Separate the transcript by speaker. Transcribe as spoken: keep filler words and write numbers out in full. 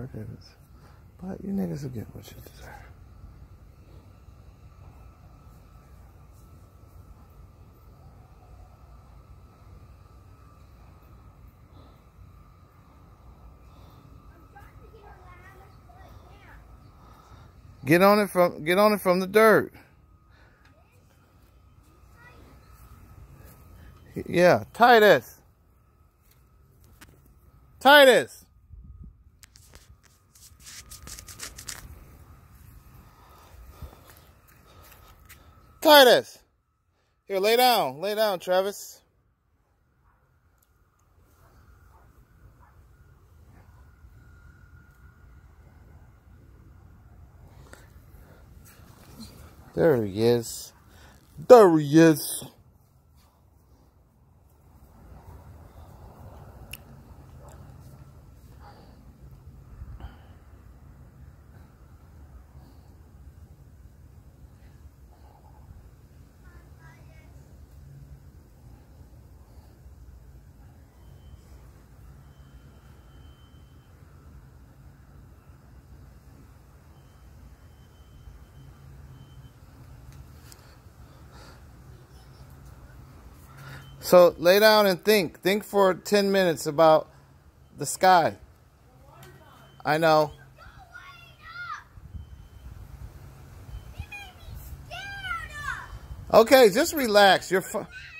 Speaker 1: forgiveness. But you niggas will get what you deserve. Get on it from get on it from the dirt. Yeah, Titus. Titus. Titus. Here, lay down. Lay down, Travis. There he is. There he is. So lay down and think. Think for ten minutes about the sky. I know. Okay, just relax. You're fine.